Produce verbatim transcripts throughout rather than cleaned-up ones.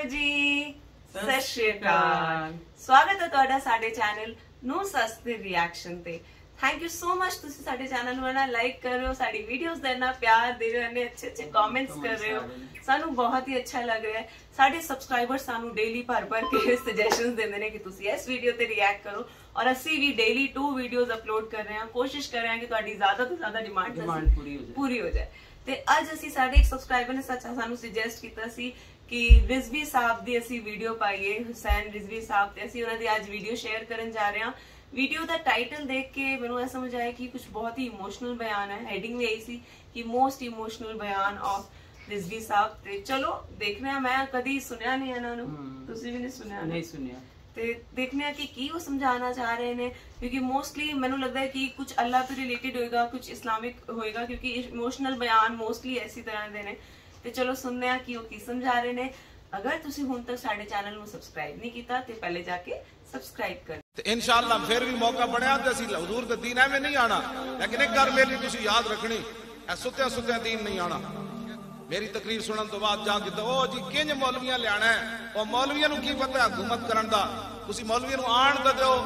जी, सत श्री अकाल। स्वागत है ਤੁਹਾਡਾ ਸਾਡੇ ਚੈਨਲ ਨੂੰ ਸਸਤੇ ਰਿਐਕਸ਼ਨ ਤੇ। थैंक यू सो मच ਤੁਸੀਂ ਸਾਡੇ ਚੈਨਲ ਨੂੰ ਨਾ ਲਾਈਕ ਕਰ ਰਹੇ ਹੋ, ਸਾਡੀ ਵੀਡੀਓਜ਼ ਦਾ ਇੰਨਾ ਪਿਆਰ ਦੇ ਰਹੇ ਹੋ, ਇੰਨੇ ਅੱਛੇ ਅੱਛੇ ਕਮੈਂਟਸ ਕਰ ਰਹੇ ਹੋ, ਸਾਨੂੰ ਬਹੁਤ ਹੀ ਅੱਛਾ ਲੱਗ ਰਿਹਾ ਹੈ। ਸਾਡੇ ਸਬਸਕ੍ਰਾਈਬਰ ਸਾਨੂੰ ਡੇਲੀ ਭਰ ਭਰ ਕੇ ਸੁਜੈਸ਼ਨਸ ਦਿੰਦੇ ਨੇ ਕਿ ਤੁਸੀਂ ਇਸ ਵੀਡੀਓ ਤੇ ਰਿਐਕਟ ਕਰੋ, ਔਰ ਅਸੀਂ ਵੀ ਡੇਲੀ ਟੂ ਵੀਡੀਓਜ਼ ਅਪਲੋਡ ਕਰ ਰਹੇ ਹਾਂ। ਕੋਸ਼ਿਸ਼ ਕਰ ਰਹੇ ਹਾਂ ਕਿ ਤੁਹਾਡੀ ਜ਼ਿਆਦਾ ਤੋਂ ਜ਼ਿਆਦਾ ਡਿਮਾਂਡ ਪੂਰੀ ਹੋ ਜਾਏ। ਤੇ ਅੱਜ ਅਸੀਂ ਸਾਡੇ ਇੱਕ ਸਬਸਕ੍ਰਾਈਬਰ ਨੇ ਸੱਚਾ ਸਾਨੂੰ ਸੁਜੈਸਟ ਕੀਤਾ ਸੀ ਕਿ ਰਿਜ਼ਵੀ ਸਾਹਿਬ ਦੀ ਅਸੀਂ ਵੀਡੀਓ ਪਾਈਏ, ਹੁਸੈਨ ਰਿਜ਼ਵੀ ਸਾਹਿਬ ਤੇ ਅਸੀਂ ਉਹਨਾਂ ਦੀ ਅੱਜ ਵੀਡੀਓ ਸ਼ੇਅਰ ਕਰਨ ਜਾ ਰਹੇ ਹਾਂ। ਵੀਡੀਓ ਦਾ ਟਾਈਟਲ ਦੇਖ ਕੇ ਮੈਨੂੰ ਇਹ ਸਮਝ ਆਇਆ ਕਿ ਕੁਝ ਬਹੁਤ ਹੀ ਇਮੋਸ਼ਨਲ ਬਿਆਨ ਹੈ। ਹੈਡਿੰਗ ਵੀ ਆਈ ਸੀ ਕਿ ਮੋਸਟ ਇਮੋਸ਼ਨਲ ਬਿਆਨ ਆਫ ਰਿਜ਼ਵੀ ਸਾਹਿਬ। ਤੇ ਚਲੋ ਦੇਖਦੇ ਹਾਂ। ਮੈਂ ਕਦੀ ਸੁਣਿਆ ਨਹੀਂ ਇਹਨਾਂ ਨੂੰ, ਤੁਸੀਂ ਵੀ ਨਹੀਂ ਸੁਣਿਆ? ਨਹੀਂ ਸੁਣਿਆ। ਤੇ ਦੇਖਨੇ ਕਿ ਕੀ ਉਹ ਸਮਝਾਉਣਾ ਚਾਹ ਰਹੇ ਨੇ, ਕਿਉਂਕਿ ਮੋਸਟਲੀ ਮੈਨੂੰ ਲੱਗਦਾ ਹੈ ਕਿ ਕੁਝ ਅੱਲਾਹ ਤੋਂ ਰਿਲੇਟਡ ਹੋਏਗਾ, ਕੁਝ ਇਸਲਾਮਿਕ ਹੋਏਗਾ, ਕਿਉਂਕਿ ਇਮੋਸ਼ਨਲ ਬਿਆਨ ਮੋਸਟਲੀ ਐਸੀ ਤਰ੍ਹਾਂ ਦੇ ਨੇ। ਤੇ ਚਲੋ ਸੁਣਦੇ ਹਾਂ ਕਿ ਉਹ ਕੀ ਸਮਝਾ ਰਹੇ ਨੇ। ਅਗਰ ਤੁਸੀਂ ਹੁਣ ਤੱਕ ਸਾਡੇ ਚੈਨਲ ਨੂੰ ਸਬਸਕ੍ਰਾਈਬ ਨਹੀਂ ਕੀਤਾ ਤੇ ਪਹਿਲੇ ਜਾ ਕੇ ਸਬਸਕ੍ਰਾਈਬ ਕਰ। ਤੇ ਇਨਸ਼ਾਅੱਲਾ ਫਿਰ ਵੀ ਮੌਕਾ ਬਣਿਆ ਤੇ ਅਸੀਂ ਹਜ਼ੂਰ ਦੇ ਦੀਨ ਐਵੇਂ ਨਹੀਂ ਆਣਾ, ਲੇਕਿਨ ਇੱਕ ਗੱਲ ਮੇਰੀ ਤੁਸੀਂ ਯਾਦ ਰੱਖਣੀ, ਇਹ ਸੁੱਤਿਆਂ ਸੁੱਤਿਆਂ ਦੀਨ ਨਹੀਂ ਆਣਾ। ਮੇਰੀ ਤਕਰੀਰ ਸੁਣਨ ਤੋਂ ਬਾਅਦ ਜਾ ਕੇ ਉਹ ਜੀ ਕਿੰਜ ਮੌਲਵੀਆਂ ਲਿਆਣਾ ਹੈ, ਉਹ ਮੌਲਵੀਆਂ ਨੂੰ ਕੀ ਪਤਾ ਹਕੂਮਤ ਕਰਨ ਦਾ, ਤੁਸੀਂ ਮੌਲਵੀਆਂ ਨੂੰ ਆਣ ਤਾਂ ਦਿਓ।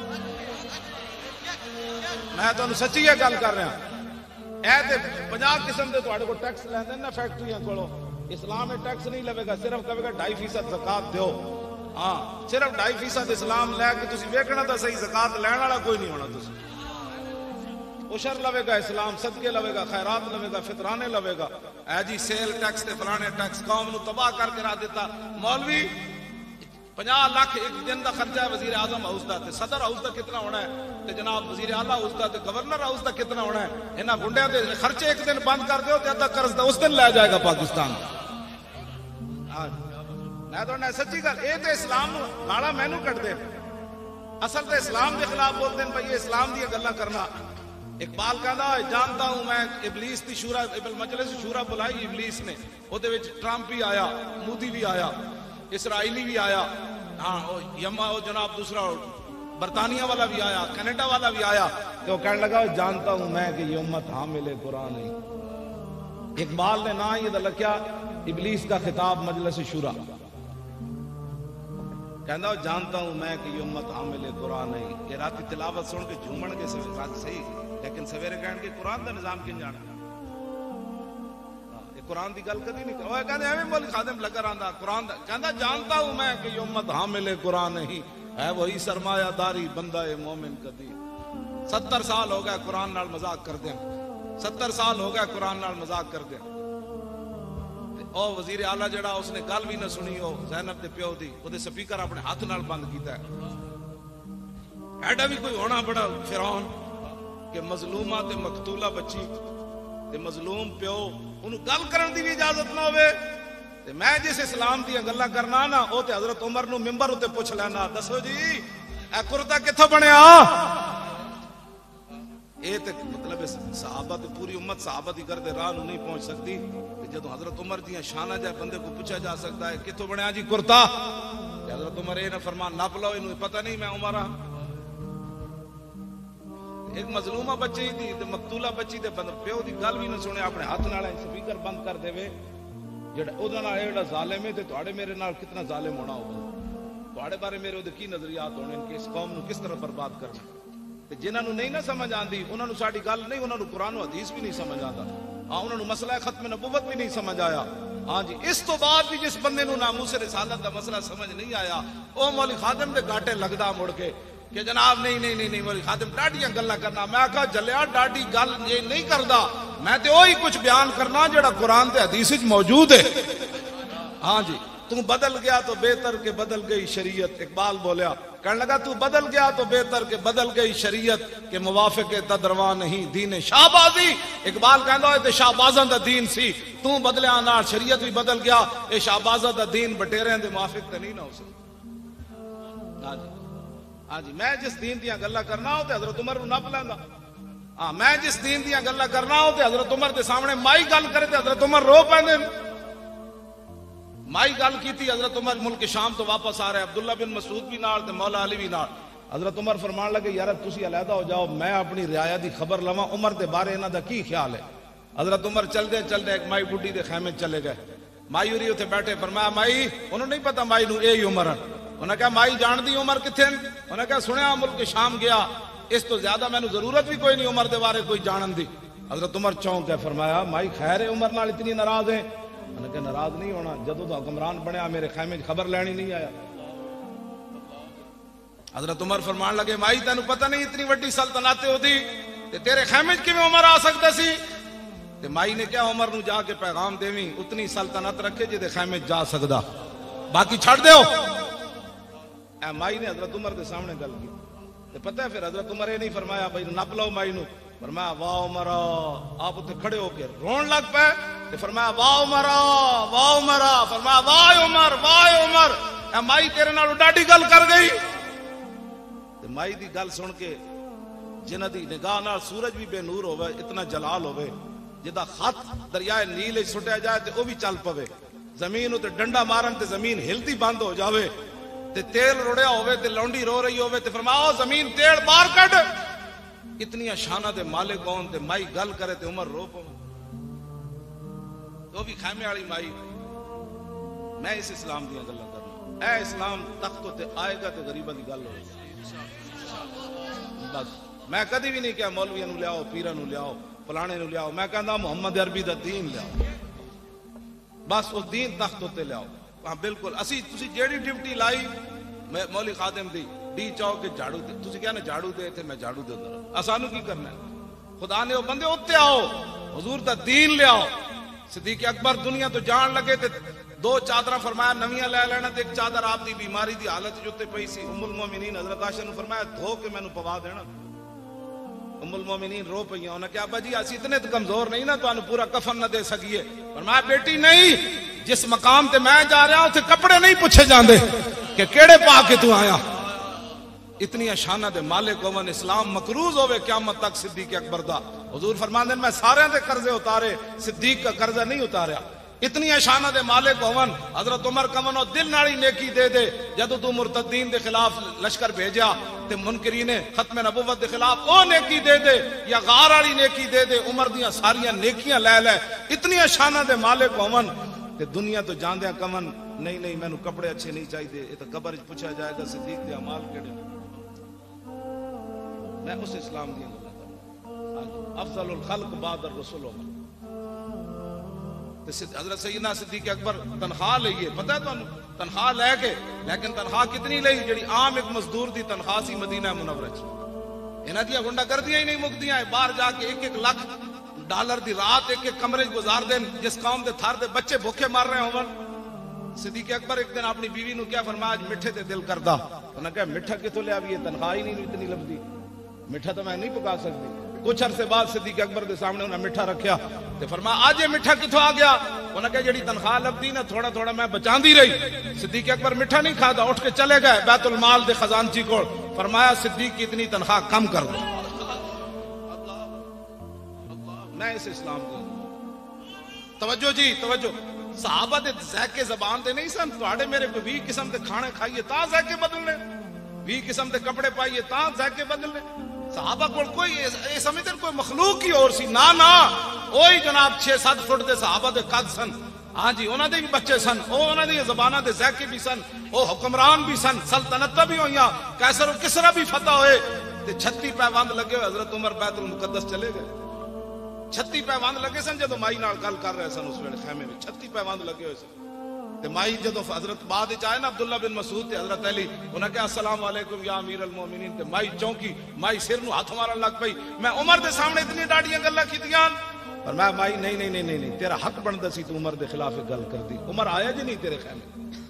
ਮੈਂ ਤੁਹਾਨੂੰ ਸੱਚੀ ਇਹ ਗੱਲ ਕਰ ਰਿਹਾ, ਇਹ ਤੇ ਪੰਜਾਹ ਕਿਸਮ ਦੇ ਤੁਹਾਡੇ ਕੋਲ ਟੈਕਸ ਲੈਂਦੇ ਨਾ ਫੈਕਟਰੀਆਂ ਕੋਲੋਂ। इस्लाम में टैक्स नहीं लगेगा, सिर्फ कहेगा ढाई फीसद ज़कात दो। हाँ, सिर्फ ढाई फीसद इस्लाम लैके तुसी वेखना तो सही, ज़कात लैण वाला कोई नहीं होना। तुसी उशर लवेगा इस्लाम, सदके लवेगा, खैरात लवेगा, फितराने लवेगा। ऐ जी सेल टैक्स ते फलाने टैक्स कौम नू तबाह करके रख दिता। मौलवी पचास लाख एक दिन का खर्चा है वजीर आजम हाउस का, सदर हाउस का कितना होना है, ते जनाब वजीर आला हाउस का, गवर्नर हाउस का कितना होना है। इन्हां गुंडियां दे खर्चे एक दिन बंद कर दो तो अद्धा कर्ज उस दिन लै जाएगा पाकिस्तान। मैं तो सच्ची गल, ये तो इस्लाम गाला मैनू कटदे, असल तो इस्लाम के खिलाफ बोलते हैं भाई, ये इस्लाम दी गल्लां करना। इकबाल कहता जानता हूं मैं इबलीस दी शूरा, मजलिस शूरा बुलाई इबलीस ने, ਉਹਦੇ ਵਿੱਚ ट्रंप भी आया, मोदी भी आया, इसराइली भी आया, हाँ यमा वो जनाब दूसरा बरतानिया वाला भी आया, कनाडा वाला भी आया। तो कहने लगा जानता हूं मैं कि ये उम्मत हामिल कुरान है। इकबाल ने ना ये लख्या इबलीस का खिताब मजलिस शूरा, कहना जानता हूं मैं कि ये उम्मत हामिल कुरान है। ये रात की तिलावत सुन के झूमन के सही, लेकिन सवेरे कहन के कुरान का निजाम किन जाना, कुरान की गल कदी नहीं। वो कहते एवं बोल खादिम लगा रहा कुरान कहता जानता हूं मैं कि ये उम्मत हामिल कुरान नहीं है, वही सरमायादारी बंदा है मोमिन कदी। सत्तर साल हो गया कुरान नाल मजाक कर दे, सत्तर साल हो गया कुरान नाल मजाक कर दे। ओ वजीर आला जड़ा उसने गल भी ना सुनी, ओ ज़ैनब दे प्यो दी, ओदे स्पीकर अपने हाथ नाल बंद कीता है। ऐडा भी कोई होना बड़ा फिरौन कि मजलूमा ते मकतूला बच्ची ते मजलूम प्यो उन्हें गल करन दी भी इजाजत ना होवे। ते मैं जिस इस्लाम दी गल्लां करना ना, ओ ते हजरत उमर नू मिंबर उत्ते पुछ लेना, दसो जी ए कुर्ता कित्थों बनया। ये ते मतलब सहाबा ते पूरी उम्मत सहाबा दी करदे राह नू नहीं पहुंच सकती। ते जदों हजरत उमर दी शाना जाए बंदे को पूछा जा सकता है कित्थों बनया जी कुर्ता, ते हजरत उमर ये ना फरमान नप लो, इन्हू पता नहीं मैं उमर हां। एक मजलूमा बच्ची थी ते मकतूला बच्ची ते प्यो दी गल भी ना सुने, अपने हाथ नाल स्पीकर बंद कर देवे। जेड़ा ओदा नाल जेड़ा जालिम है ते तुहाडे मेरे नाल कितना जालिम होना होगा, तुहाडे बारे मेरे ओदे की नजरियात होने कि इस कौम नू किस तरह बर्बाद करना। ते जिन्हां नू नहीं ना समझ आंदी उन्हां नू साडी गल नहीं, उन्हां नू कुरान हदीस भी नहीं समझ आंदा। हां उन्हां नू मसला खत्म नबुवत भी नहीं समझ आया। हां जी इस तो बाद भी जिस बंदे नू नामूस रिसालत दा मसला समझ नहीं आया, ओ मौलवी खादिम दे गाटे लगदा मुड़ के कि जनाब नहीं नहीं नहीं नहीं मौलवी खादिम डाडियां गल्लां करना। मैं आखा जलिया डाडी गल ये नहीं करदा, मैं ते ओही कुछ बयान करना जेड़ा कुरान ते हदीस विच मौजूद है। हाँ जी तू बदल गया तो बेहतर के बदल गई शरीयत। इकबाल बोलिया, कहने लगा तू बदल गया तो बेहतर के बदल गई शरीयत के मुवाफिक तदरवा नहीं दीन शाहबाजी। इकबाल कहंदा है ते शाहबाजां दा दीन सी, तू बदलिया नाल शरीयत भी बदल गया, ये शाहबाजां दा दीन बटेरियां दे मुवाफिक ते नहीं ना हो सकदा। हाँ जी हाँ जी मैं जिस दीन दियां गल्लां करना हो ते हजरत उमर नू नप लैंदा। हाँ मैं जिस दीन दियां गल्लां करना हो ते हजरत उमर दे सामने माई गल करे ते हजरत उमर रो पैंदे। माई गल कीती, हजरत उमर मुल्क शाम तो वापस आ रहे, अब्दुल्ला बिन मसूद भी नाल ते मौला अली भी नाल। हजरत उमर फरमान लगे यार तुसी अलहदा हो जाओ, मैं अपनी रियाया दी खबर लवां उमर दे बारे इन्हां दा की ख्याल है। हजरत उमर चलदे चलदे एक माई बुढ़ी दे खैमे चले गए। ਮਾਈ ਉਰੀ ਉੱਥੇ ਬੈਠੇ ਫਰਮਾਇਆ ਮਾਈ ਉਹਨੂੰ ਨਹੀਂ ਪਤਾ ਮਾਈ ਨੂੰ ਇਹ ਹੀ ਉਮਰ ਹੈ। ਉਹਨੇ ਕਿਹਾ ਮਾਈ ਜਾਣਦੀ ਉਮਰ ਕਿੱਥੇ? ਉਹਨੇ ਕਿਹਾ ਸੁਣਿਆ ਮੁਲਕ ਸ਼ਾਮ ਗਿਆ, ਇਸ ਤੋਂ ਜ਼ਿਆਦਾ ਮੈਨੂੰ ਜ਼ਰੂਰਤ ਵੀ ਕੋਈ ਨਹੀਂ ਉਮਰ ਦੇ ਬਾਰੇ ਕੋਈ ਜਾਣਨ ਦੀ। حضرت عمر چونک ہے فرمایا مائی خیر ہے عمر نال اتنی ناراض ہے؟ میں نے کہا ناراض نہیں ہونا، جدوں دا حکمران بنیا میرے خیمے خبر لینی نہیں آیا۔ حضرت عمر فرمان لگے مائی تینوں پتہ نہیں اتنی وڈی سلطنت ہوتی تے تیرے خیمے کیویں عمر آ سکدا سی؟ تے مائی نے کیا عمر نو جا کے پیغام دیویں اتنی سلطنت رکھے جے دے خیمے جا سکدا، باقی چھڑ دیو۔ اے مائی نے حضرت عمر دے سامنے گل کی تے پتہ ہے پھر حضرت عمر یہ نہیں فرمایا بھائی نپ لو مائی نو، فرمایا واہ عمر، آپ اتنے کھڑے ہو کے رون لگ پے تے فرمایا واہ عمر واہ عمر، فرمایا واہ عمر واہ عمر، اے مائی تیرے نال ڈاڈی گل کر گئی۔ تے مائی دی گل سن کے جنہ دی نگاہ نال سورج بھی بے نور ہوئے، اتنا جلال ہوئے، جدا خط دریائے نیل سٹیا جائے تے او بھی چل پوے، زمین تے ڈنڈا مارن تے زمین ہلتی بند ہو جاوے، تے تیل رڑیا ہوئے تے لونڈی رو رہی ہوئے تے فرمایا او زمین تیل باہر کڈ، اتنی شانہ دے مالک کون تے مائی گل کرے تے عمر رو پو، تو بھی خیمے والی مائی۔ میں اس اسلام دی گل کرنا، اے اسلام تخت تے آئے گا تے غریباں دی گل ہوے گی بس۔ میں کدی بھی نہیں کہا مولویاں نو لیاؤ، پیراں نو لیاؤ، فلانے نو لیاؤ، میں کہندا محمد عربی دا دین لیاؤ، بس او دین تخت تے لیاؤ۔ ہاں بالکل اسی تسی جیڑی ڈیوٹی لائی مولوی خادم دی ڈی چاؤ کے جھاڑو دے، تسی کہنا جھاڑو دے تے میں جھاڑو دے دوں، اسانو کی کرنا ہے؟ خدا نے وہ بندے اوتے آؤ، حضور دا دین لے آؤ۔ صدیق اکبر دنیا تو جان لگے تے دو چادراں فرمایا نویاں لے لینا تے ایک چادر آپ دی بیماری دی حالت جو تے پئی سی، ام المومنین حضرت عائشہ نے فرمایا دھو کے مینوں پوا دینا۔ ام المومنین رو پئیاں، انہاں کہا ابا جی اسی اتنے تے کمزور نہیں نا تانوں پورا کفن نہ دے سکیے۔ فرمایا بیٹی نہیں، جس مقام تے میں جا رہا ہوں تے کپڑے نہیں پوچھے جاندے کہ کیڑے پا کے تو آیا۔ اتنی شانہ دے مالک ہون، اسلام مقروض ہوئے قیامت تک صدیق اکبر دا۔ حضور فرماندے میں سارے دے قرضے اتارے، صدیق کا قرضہ نہیں اتاریا۔ اتنی شانہ دے مالک ہون، حضرت عمر کمنو دل ناڑی نیکی دے دے، جدو تو مرتدین دے خلاف لشکر بھیجیا تے منکرین ختم نبوت دے خلاف او نیکی دے دے یا غار والی نیکی دے دے، عمر دیاں ساریاں نیکیاں لے لے۔ اتنی شانہ دے مالک ہون تے دنیا تو جاندیاں کمن نہیں نہیں مینوں کپڑے اچھے نہیں چاہیے، یہ تو قبر وچ پوچھا جائے گا صدیق دے اعمال کیڑے۔ میں اس اسلام دی گل کرنا، افضل الخلق بعد الرسول عمر۔ حضرت سیدنا صدیق اکبر تنخواہ لئیے، پتہ ہے تانوں تنخواہ لے کے، لیکن تنخواہ کتنی لئی؟ جڑی عام ایک مزدور دی تنخواہ سی مدینہ منورہ وچ۔ انہاں دیاں گنڈا گردیاں ہی نہیں مکدیاں، باہر جا کے ایک ایک لاکھ ڈالر دی رات ایک ایک کمرے گزار دین، جس قوم دے تھار دے بچے بھوکے مار رہے ہون۔ صدیق اکبر ایک دن اپنی بیوی نو کیا فرمایا اج میٹھے تے دل کردا، انہاں کہا میٹھا کتوں لیا بھی یہ تنخواہ ہی نہیں اتنی لبدی، میٹھا تو میں نہیں پکا سکتی۔ کچھ عرصے بعد صدیق اکبر دے سامنے انہاں میٹھا رکھیا تے فرمایا آج یہ میٹھا کتوں آ گیا؟ انہاں کہا جڑی تنخواہ لبدی نا تھوڑا تھوڑا میں بچاندی رہی۔ صدیق اکبر میٹھا نہیں کھادا، اٹھ کے چلے گئے بیت المال دے خزانچی کول، فرمایا صدیق کی اتنی تنخواہ کم کر دو۔ میں اس اسلام کو توجہ جی توجہ، صحابہ دے ذائقے زبان دے نہیں سن، تواڈے میرے کوئی بھی قسم دے کھانے کھائیے تاں ذائقے بدلنے، بھی قسم دے کپڑے پائیے تاں ذائقے بدلنے۔ صحابہ کو کوئی یہ سمجھتے کوئی مخلوق ہی اور سی، نا نا وہی جناب چھ سات فٹ دے صحابہ دے قد سن، ہاں جی انہاں دے بھی بچے سن، او انہاں دی زباناں دے ذائقے بھی سن، او حکمران بھی سن، سلطنتاں بھی ہوئیاں، قیصر و کسریٰ بھی فتح ہوئے تے چھتی پیوند لگے ہوئے۔ حضرت عمر بیت المقدس چلے گئے، چھتی پیوند لگے سن جدو مائی نال گل کر رہے سن، اس ویلے خیمے میں چھتی پیوند لگے ہوئے سن تے مائی جدو حضرت بعد وچ آئے نا عبداللہ بن مسعود تے حضرت علی، انہاں کہا السلام علیکم یا امیر المومنین، تے مائی چونکی، مائی سر نو ہاتھ مارن لگ پئی۔ میں عمر دے سامنے اتنی ڈاڈیاں گلاں کیتیاں، پر میں مائی نہیں نہیں نہیں نہیں تیرا حق بندا سی تو عمر دے خلاف گل کردی، عمر آیا جی نہیں تیرے خیمے،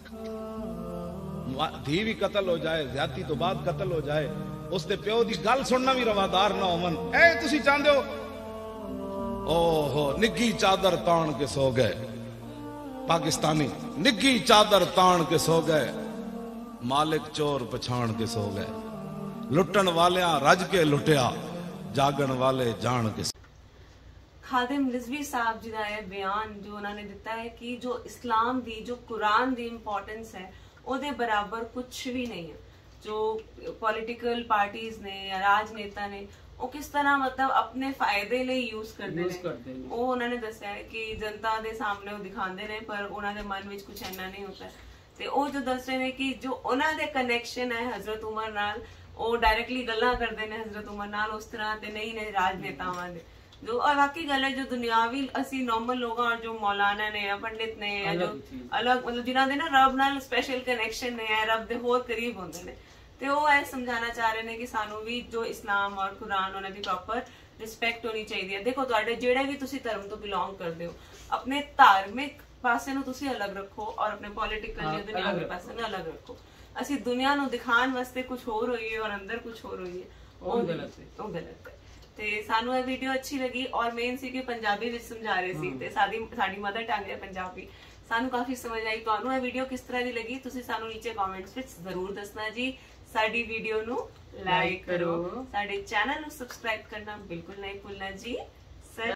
دھی بھی قتل ہو جائے، زیادتی تو بعد قتل ہو جائے، اس دے پیو دی گل سننا بھی روادار نہ ہون۔ اے تسی چاہندے ہو او ہو نگی چادر تان کے سو گئے، پاکستانی نگی چادر تان کے سو گئے، مالک چور پچھان کے سو گئے، لٹن والیاں رج کے لٹیا، جاگن والے جان کے۔ خادم رضوی صاحب جی دا یہ بیان جو انہوں نے دیتا ہے کہ جو اسلام دی جو قرآن دی امپورٹنس ہے او دے برابر کچھ بھی نہیں ہے۔ جو پولیٹیکل پارٹیز نے یا راج نیتا نے ਉਹ ਕਿਸ ਤਰ੍ਹਾਂ ਮਤਲਬ ਆਪਣੇ ਫਾਇਦੇ ਲਈ ਯੂਜ਼ ਕਰਦੇ use ਕਰਦੇ ਨੇ। ਨੇ। ਉਹ ਉਹਨਾਂ ਨੇ ਦੱਸਿਆ ਹੈ ਕਿ ਜਨਤਾ ਦੇ ਸਾਹਮਣੇ ਉਹ ਦਿਖਾਉਂਦੇ ਨੇ ਪਰ ਉਹਨਾਂ ਦੇ ਮਨ ਵਿੱਚ ਕੁਝ ਇੰਨਾ ਨਹੀਂ ਹੁੰਦਾ। ਤੇ ਉਹ ਜੋ ਦੱਸ ਰਹੇ ਨੇ ਕਿ ਜੋ ਉਹਨਾਂ ਦੇ ਕਨੈਕਸ਼ਨ ਹੈ ਹਜ਼ਰਤ ਉਮਰ ਨਾਲ, ਉਹ ਡਾਇਰੈਕਟਲੀ ਗੱਲਾਂ ਕਰਦੇ ਨੇ ਹਜ਼ਰਤ ਉਮਰ ਨਾਲ ਉਸ ਤਰ੍ਹਾਂ ਤੇ ਨਹੀਂ ਨੇ ਰਾਜਨੇਤਾਵਾਂ ਦੇ। ਜੋ ਵਾਕਈ ਗੱਲ ਹੈ, ਜੋ ਦੁਨਿਆਵੀ ਅਸੀਂ ਨਾਰਮਲ ਲੋਕ ਔਰ ਜੋ ਮੌਲਾਨਾ ਨੇ ਜਾਂ ਪੰਡਿਤ ਨੇ ਜਾਂ ਜੋ ਅਲੱਗ ਮਤਲਬ ਜਿਨ੍ਹਾਂ ਦੇ ਨਾ ਰੱਬ ਨਾਲ ਸਪੈਸ਼ਲ ਕਨੈਕਸ਼ਨ ਨੇ, ਰੱਬ ਦੇ ਹੋਰ ਕਰੀਬ ਹੁੰਦੇ ਨੇ, ਤੇ ਉਹ ਇਹ ਸਮਝਾਉਣਾ ਚਾਹ ਰਹੇ ਨੇ ਕਿ ਸਾਨੂੰ ਵੀ ਜੋ ਇਸਲਾਮ ਔਰ ਕੁਰਾਨ ਉਹਨਾਂ ਦੀ ਪ੍ਰੋਪਰ ਰਿਸਪੈਕਟ ਹੋਣੀ ਚਾਹੀਦੀ ਹੈ। ਦੇਖੋ ਤੁਹਾਡੇ ਜਿਹੜੇ ਵੀ ਤੁਸੀਂ ਧਰਮ ਤੋਂ ਬਿਲੋਂਗ ਕਰਦੇ ਹੋ, ਆਪਣੇ ਧਾਰਮਿਕ ਪਾਸੇ ਨੂੰ ਤੁਸੀਂ ਅਲੱਗ ਰੱਖੋ ਔਰ ਆਪਣੇ ਪੋਲੀਟੀਕਲ ਜਾਂ ਦੁਨਿਆਵੀ ਪਾਸੇ ਨੂੰ ਅਲੱਗ ਰੱਖੋ। ਅਸੀਂ ਦੁਨੀਆ ਨੂੰ ਦਿਖਾਉਣ ਵਾਸਤੇ ਕੁਝ ਹੋਰ ਹੋਈਏ ਔਰ ਅੰਦਰ ਕੁਝ ਹੋਰ ਹੋਈਏ, ਉਹ ਗਲਤ ਹੈ, ਉਹ ਗਲਤ ਹੈ। ਤੇ ਸਾਨੂੰ ਇਹ ਵੀਡੀਓ ਅੱਛੀ ਲੱਗੀ ਔਰ ਮੇਨ ਸੀ ਕਿ ਪੰਜਾਬੀ ਵਿੱਚ ਸਮਝਾ ਰਹੇ ਸੀ ਤੇ ਸਾਡੀ ਸਾਡੀ ਮਦਰ ਟੰਗ ਹੈ ਪੰਜਾਬੀ, ਸਾਨੂੰ ਕਾਫੀ ਸਮਝ ਆਈ। ਤੁਹਾਨੂੰ ਇਹ ਵੀਡੀਓ ਕਿਸ ਤਰ੍ਹਾਂ ਦੀ ਲੱਗੀ ਤੁਸੀਂ ਸਾਨੂੰ ਨੀਚੇ ਕਮੈਂਟਸ ਵਿੱਚ ਜ਼ਰੂਰ ਦੱਸਣਾ ਜੀ। ਸਾਡੀ ਵੀਡੀਓ ਨੂੰ ਲਾਈਕ ਕਰੋ, ਸਾਡੇ ਚੈਨਲ ਨੂੰ ਸਬਸਕ੍ਰਾਈਬ ਕਰਨਾ ਬਿਲਕੁਲ ਨਹੀਂ ਭੁੱਲਣਾ ਜੀ।